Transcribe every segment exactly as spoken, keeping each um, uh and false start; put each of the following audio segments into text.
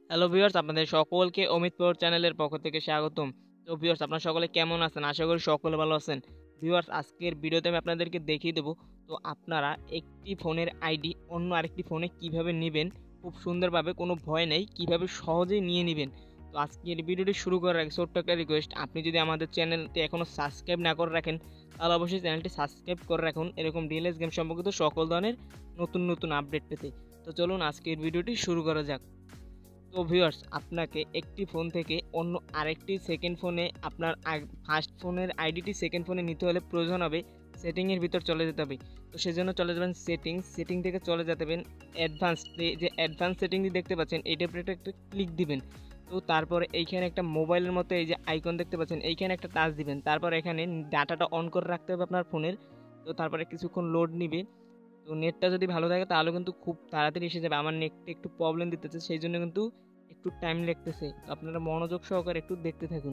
Hello viewers, আপনাদের সকলকে অমিত পাওয়ার চ্যানেলের পক্ষ থেকে স্বাগতম। তো ভিউয়ার্স, আপনারা সকলে কেমন আছেন? আশা করি সকলে ভালো আছেন। ভিউয়ার্স, আজকের ভিডিওতে আমি আপনাদেরকে দেখিয়ে দেবো তো আপনারা একটি ফোনের আইডি অন্য আরেকটি ফোনে কিভাবে নেবেন, খুব সুন্দরভাবে, কোনো ভয় নেই, কিভাবে সহজেই নিয়ে নেবেন। তো আজকের ভিডিওটি শুরু করার আগে ছোট্ট একটা রিকোয়েস্ট, আপনি যদি আমাদের চ্যানেলটি এখনও সাবস্ক্রাইব না করে রাখেন তাহলে অবশ্যই চ্যানেলটি সাবস্ক্রাইব করে রাখুন এরকম রিয়েলস গেম সম্পর্কিত সকল ধরনের নতুন নতুন আপডেট পেতে। তো চলুন আজকের ভিডিওটি শুরু করা যাক। তো ভিউয়ার্স, আপনাকে একটি ফোন থেকে অন্য আরেকটি সেকেন্ড ফোনে আপনার ফার্স্ট ফোনের আইডিটি সেকেন্ড ফোনে নিতে হলে প্রয়োজন হবে সেটিংয়ের ভিতর চলে যেতে হবে। তো সেজন্য চলে যাবেন সেটিংস, সেটিং থেকে চলে যেতে হবেন অ্যাডভান্স, যে অ্যাডভান্স সেটিংটি দেখতে পাচ্ছেন এইটার উপরে একটা ক্লিক দিবেন। তো তারপরে এইখানে একটা মোবাইলের মতো এই যে আইকন দেখতে পাচ্ছেন, এইখানে একটা টাচ দিবেন। তারপর এখানে ডাটাটা অন করে রাখতে হবে আপনার ফোনের। তো তারপরে কিছুক্ষণ লোড নিবে। তো নেটটা যদি ভালো থাকে তাহলে কিন্তু খুব তাড়াতাড়ি এসে যাবে। আমার নেটটা একটু প্রবলেম দিতেছে, সেই জন্য কিন্তু একটু টাইম লাগতেছে। তো আপনারা মনোযোগ সহকারে একটু দেখতে থাকুন।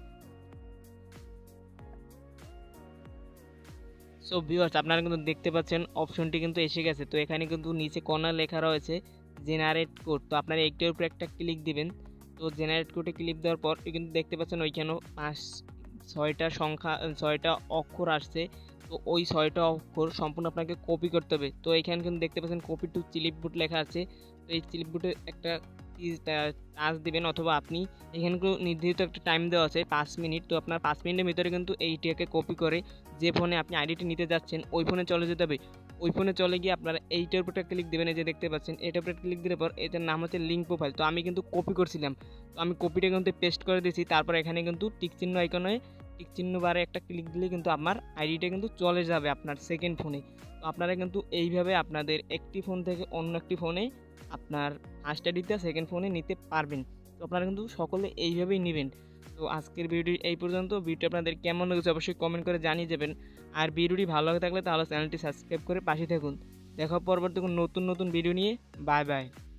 সো ভিউয়ার্স, আপনারা কিন্তু দেখতে পাচ্ছেন অপশনটি কিন্তু এসে গেছে। তো এখানে কিন্তু নিচে কর্নার লেখা রয়েছে জেনারেট কোড। তো আপনারা একটার উপরে একটা ক্লিক দিবেন। তো জেনারেট কোডে ক্লিক দেওয়ার পর কিন্তু দেখতে পাচ্ছেন ওইখানেও পাঁচ ছয়টা সংখ্যা ছয়টা অক্ষর আসছে। তো ওই ছয়টা অক্ষর সম্পূর্ণ আপনাকে কপি করতে হবে। তো এখানে কিন্তু দেখতে পাচ্ছেন কপি টু ক্লিপবোর্ড লেখা আছে। তো এই ক্লিপবোর্ডে একটা টাচ দিবেন, অথবা আপনি এখানে নির্ধারিত একটা টাইম দেওয়া আছে পাঁচ মিনিট। তো আপনার পাঁচ মিনিটের ভিতরে কিন্তু এইটাকে কপি করে যে ফোনে আপনি আইডিটি নিতে যাচ্ছেন ওই ফোনে চলে যেতে হবে। ওই ফোনে চলে গিয়ে আপনারা এইটার উপরে ক্লিক দেবেন, এই যে দেখতে পাচ্ছেন এটার উপরে ক্লিক দেওয়ার পর এটার নাম হচ্ছে লিঙ্ক প্রোফাইল। তো আমি কিন্তু কপি করছিলাম, তো আমি কপিটা কিন্তু পেস্ট করে দিয়েছি। তারপর এখানে কিন্তু টিক চিহ্ন আইকনে টিক চিহ্ন বারে একটা ক্লিক দিলে কিন্তু আমার আইডিটা কিন্তু চলে যাবে আপনার সেকেন্ড ফোনে। তো আপনারা কিন্তু এইভাবে আপনাদের একটি ফোন থেকে অন্য একটি ফোনে আপনার ফার্স্ট আইডিটা সেকেন্ড ফোনে নিতে পারবেন। তো আপনারা কিন্তু সকলে এইভাবেই নেবেন। তো আজকের ভিডিও এই পর্যন্ত। ভিডিও আপনাদের কেমন লেগেছে অবশ্যই কমেন্ট করে জানিয়ে যাবেন। আর ভিডিওটি ভালো লাগে থাকলে তাহলে চ্যানেলটি সাবস্ক্রাইব করে পাশে থাকুন। দেখা পরবর্তী কোনো নতুন নতুন ভিডিও নিয়ে। Bye by.